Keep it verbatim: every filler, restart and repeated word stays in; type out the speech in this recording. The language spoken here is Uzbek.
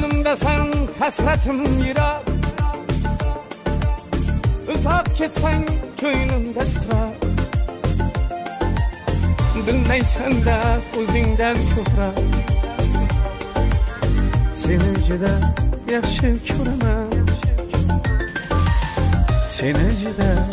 Yonimdasan hasratim yiroq, uzoq ketsang ko'nglimda titrar. Bilmaysan-da o'zingdan ko'proq, seni juda yaxshi ko'raman, seni juda